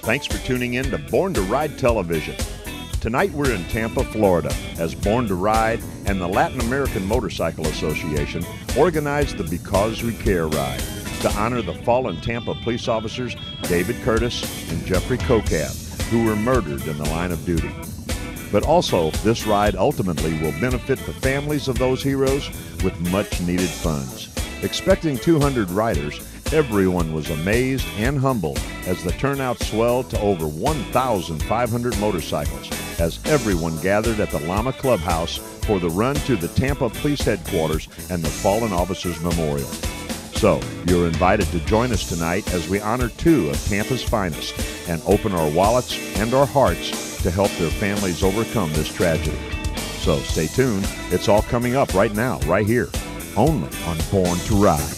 Thanks for tuning in to Born to Ride Television. Tonight we're in Tampa, Florida, as Born to Ride and the Latin American Motorcycle Association organize the Because We Care ride to honor the fallen Tampa police officers David Curtis and Jeffrey Kocab, who were murdered in the line of duty. But also, this ride ultimately will benefit the families of those heroes with much-needed funds. Expecting 200 riders, everyone was amazed and humbled as the turnout swelled to over 1,500 motorcycles as everyone gathered at the Llama Clubhouse for the run to the Tampa Police Headquarters and the Fallen Officers Memorial. So, you're invited to join us tonight as we honor two of Tampa's finest and open our wallets and our hearts to help their families overcome this tragedy. So stay tuned. It's all coming up right now, right here, only on Born to Ride.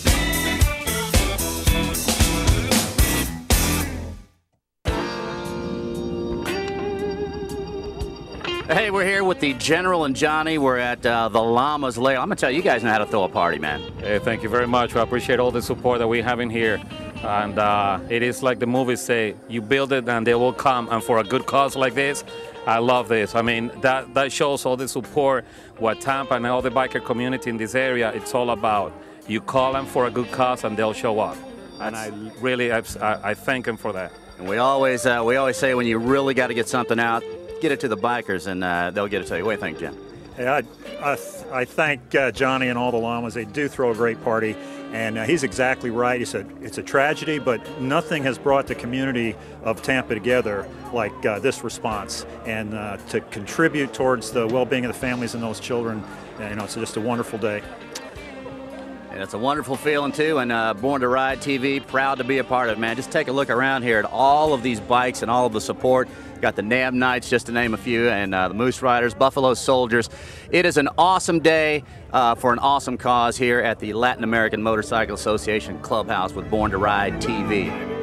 Hey, we're here with the General and Johnny. We're at the Llama's Lair. I'm going to tell you, you guys know how to throw a party, man. Hey, thank you very much. I appreciate all the support that we have in here. And it is like the movies say, you build it and they will come. And for a good cause like this, I love this. I mean, that shows all the support, what Tampa and all the biker community in this area, it's all about. You call them for a good cause and they'll show up. And I really, I thank them for that. And we always say when you really got to get something out, get it to the bikers and they'll get it to you. What do you think, Jim? Hey, I thank Johnny and all the Llamas. They do throw a great party, and he's exactly right. He said it's a tragedy, but nothing has brought the community of Tampa together like this response. And to contribute towards the well-being of the families and those children, it's just a wonderful day. And it's a wonderful feeling, too, and Born to Ride TV, proud to be a part of it, man. Just take a look around here at all of these bikes and all of the support. Got the NAB Knights, just to name a few, and the Moose Riders, Buffalo Soldiers. It is an awesome day for an awesome cause here at the Latin American Motorcycle Association Clubhouse with Born to Ride TV.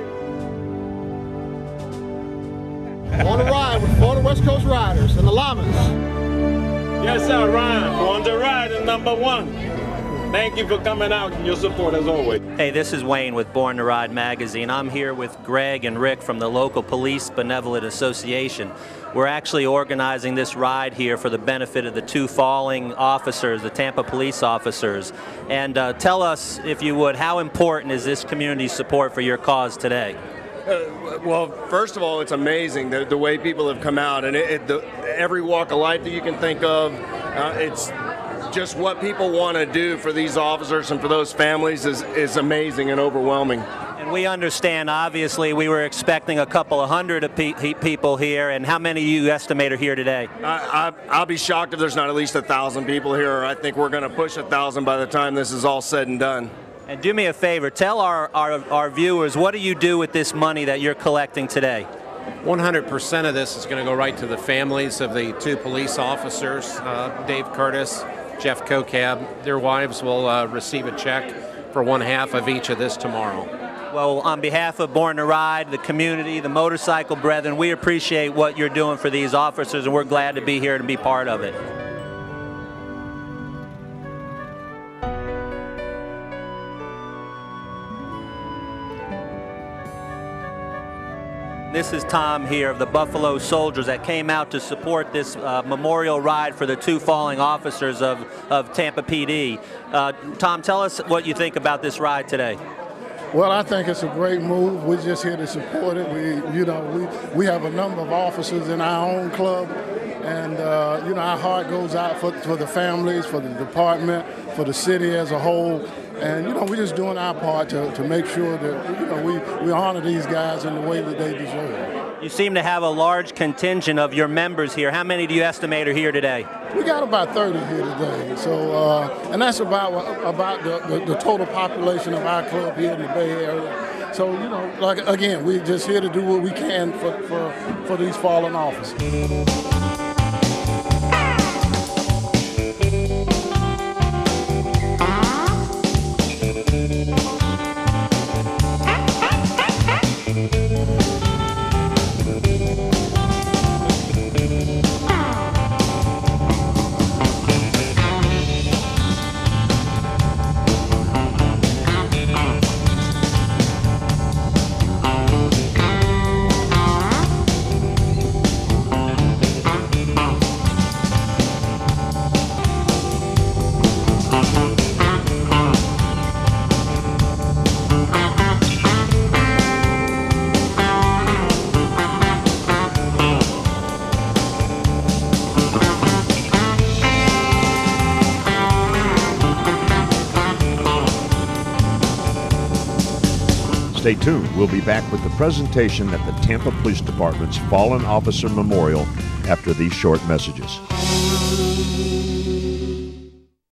Born to Ride with Florida West Coast Riders and the Llamas. Yes, sir, Ryan. Born to Ride is #1. Thank you for coming out and your support as always. Hey, this is Wayne with Born to Ride magazine. I'm here with Greg and Rick from the local Police Benevolent Association. We're actually organizing this ride here for the benefit of the two falling officers, the Tampa police officers. And tell us, if you would, how important is this community support for your cause today? Well, first of all, it's amazing the way people have come out, and every walk of life that you can think of. It's just what people want to do for these officers and for those families is amazing and overwhelming. And we understand, obviously, we were expecting a couple of hundred people here, and how many you estimate are here today? I'll be shocked if there's not at least 1,000 people here. I think we're going to push 1,000 by the time this is all said and done. And do me a favor, tell our viewers, what do you do with this money that you're collecting today? 100% of this is going to go right to the families of the two police officers, Dave Curtis, Jeff Kocab. Their wives will receive a check for 1/2 of each of this tomorrow. Well, on behalf of Born to Ride, the community, the motorcycle brethren, we appreciate what you're doing for these officers, and we're glad to be here to be part of it. This is Tom here of the Buffalo Soldiers that came out to support this memorial ride for the two falling officers of Tampa PD. Tom, tell us what you think about this ride today. Well, I think it's a great move. We're just here to support it. We have a number of officers in our own club, and our heart goes out for the families, for the department, for the city as a whole. And we're just doing our part to make sure that we honor these guys in the way that they deserve. You seem to have a large contingent of your members here. How many do you estimate are here today? We got about 30 here today. So, and that's about the total population of our club here in the Bay Area. So, again, we're just here to do what we can for these fallen officers. Stay tuned. We'll be back with the presentation at the Tampa Police Department's Fallen Officer Memorial after these short messages.